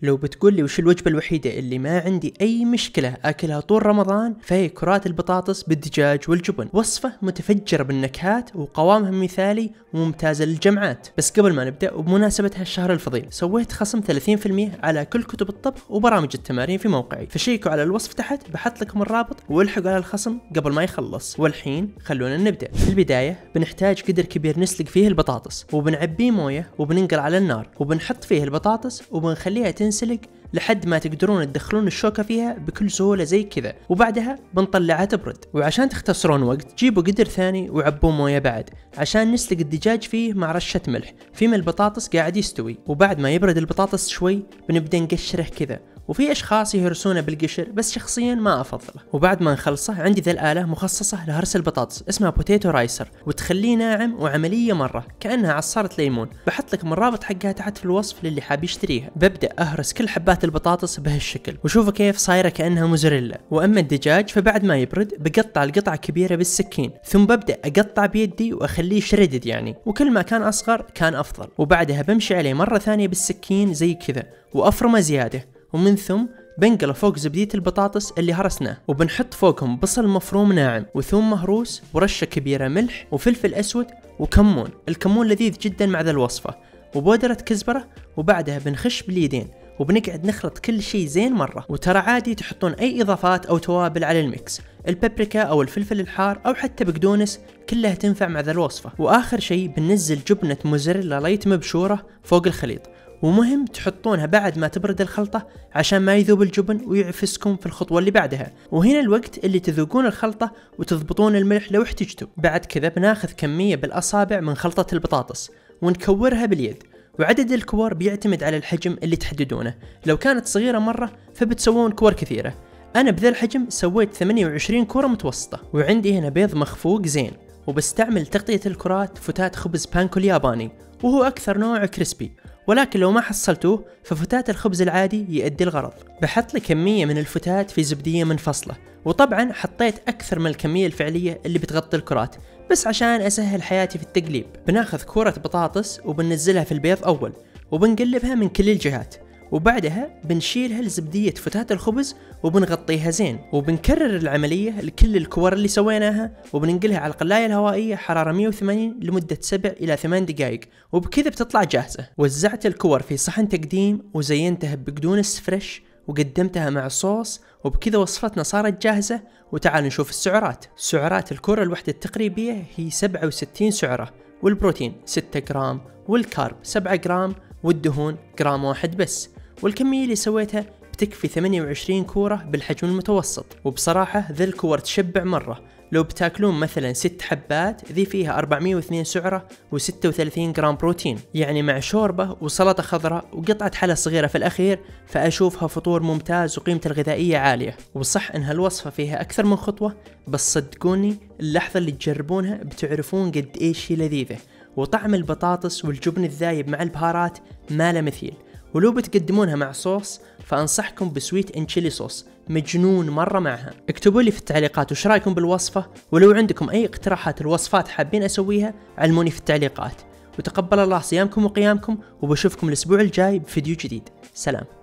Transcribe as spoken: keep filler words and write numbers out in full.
لو بتقول لي وش الوجبة الوحيدة اللي ما عندي أي مشكلة أكلها طول رمضان فهي كرات البطاطس بالدجاج والجبن. وصفة متفجرة بالنكهات وقوامها مثالي وممتازة للجمعات. بس قبل ما نبدأ وبمناسبة هالشهر الفضيل سويت خصم ثلاثين بالمئة على كل كتب الطبخ وبرامج التمارين في موقعي، فشيكوا على الوصف تحت بحط لكم الرابط والحقوا على الخصم قبل ما يخلص. والحين خلونا نبدأ. في البداية بنحتاج قدر كبير نسلق فيه البطاطس وبنعبيه موية وبننقل على النار وبنحط فيه البطاطس وبنخليها تنسلق لحد ما تقدرون تدخلون الشوكة فيها بكل سهولة زي كذا، وبعدها بنطلعها تبرد. وعشان تختصرون وقت جيبوا قدر ثاني وعبوه موية بعد عشان نسلق الدجاج فيه مع رشة ملح فيما البطاطس قاعد يستوي. وبعد ما يبرد البطاطس شوي بنبدأ نقشره كذا، وفي اشخاص يهرسونه بالقشر بس شخصيا ما افضله. وبعد ما نخلصه عندي ذا الآلة مخصصة لهرس البطاطس اسمها بوتيتو رايسر، وتخليه ناعم وعملية مرة كأنها عصارة ليمون. بحط لكم الرابط حقها تحت في الوصف للي حاب يشتريها. ببدأ اهرس كل حبات البطاطس بهالشكل وشوفوا كيف صايرة كأنها موزاريلا. واما الدجاج فبعد ما يبرد بقطع القطعة كبيرة بالسكين، ثم ببدأ اقطع بيدي واخليه شريدد يعني، وكل ما كان اصغر كان افضل. وبعدها بمشي عليه مرة ثانية بالسكين زي كذا وافرمه زيادة، ومن ثم بنقله فوق زبدية البطاطس اللي هرسناه، وبنحط فوقهم بصل مفروم ناعم وثوم مهروس ورشة كبيرة ملح وفلفل أسود وكمون. الكمون لذيذ جدا مع ذا الوصفة، وبودرة كزبرة. وبعدها بنخش باليدين وبنقعد نخلط كل شيء زين مرة. وترى عادي تحطون أي إضافات أو توابل على الميكس، البابريكا أو الفلفل الحار أو حتى بقدونس كلها تنفع مع ذا الوصفة. وآخر شيء بننزل جبنة موزاريلا لايت مبشورة فوق الخليط، ومهم تحطونها بعد ما تبرد الخلطة عشان ما يذوب الجبن ويعفسكم في الخطوة اللي بعدها. وهنا الوقت اللي تذوقون الخلطة وتضبطون الملح لو احتجتوا. بعد كذا بناخذ كمية بالأصابع من خلطة البطاطس ونكورها باليد، وعدد الكور بيعتمد على الحجم اللي تحددونه. لو كانت صغيرة مرة فبتسوون كور كثيرة. أنا بذا الحجم سويت ثمانية وعشرين كورة متوسطة. وعندي هنا بيض مخفوق زين، وبستعمل تغطية الكرات فتات خبز بانكو الياباني وهو أكثر نوع كريسبي، ولكن لو ما حصلتوه ففتات الخبز العادي يؤدي الغرض. بحط لي كمية من الفتات في زبدية منفصلة، وطبعا حطيت أكثر من الكمية الفعلية اللي بتغطي الكرات بس عشان أسهل حياتي في التقليب. بناخذ كورة بطاطس وبننزلها في البيض أول وبنقلبها من كل الجهات، وبعدها بنشيلها لزبدية فتات الخبز وبنغطيها زين، وبنكرر العملية لكل الكور اللي سويناها وبننقلها على القلاية الهوائية حرارة مئة وثمانين لمدة سبع إلى ثمان دقائق، وبكذا بتطلع جاهزة. وزعت الكور في صحن تقديم وزينتها بقدونس فريش وقدمتها مع صوص، وبكذا وصفتنا صارت جاهزة. وتعالوا نشوف السعرات. سعرات الكرة الوحدة التقريبية هي سبعة وستين سعرة، والبروتين ستة جرام، والكارب سبعة جرام، والدهون جرام واحد بس. والكمية اللي سويتها بتكفي ثمانية وعشرين كورة بالحجم المتوسط. وبصراحة ذي الكور تشبع مرة. لو بتاكلون مثلا ست حبات ذي فيها أربعمئة واثنين سعرة وستة وثلاثين جرام بروتين، يعني مع شوربة وسلطة خضراء وقطعة حلا صغيرة في الأخير، فأشوفها فطور ممتاز وقيمته الغذائية عالية. وصح إنها الوصفة فيها أكثر من خطوة، بس صدقوني اللحظة اللي تجربونها بتعرفون قد إيش هي لذيذة. وطعم البطاطس والجبن الذايب مع البهارات ما له مثيل. ولو بتقدمونها مع صوص فأنصحكم بسويت ان تشيلي صوص مجنون مرة معها. اكتبوا لي في التعليقات وش رايكم بالوصفة، ولو عندكم أي اقتراحات الوصفات حابين أسويها علموني في التعليقات. وتقبل الله صيامكم وقيامكم، وبشوفكم الأسبوع الجاي بفيديو جديد. سلام.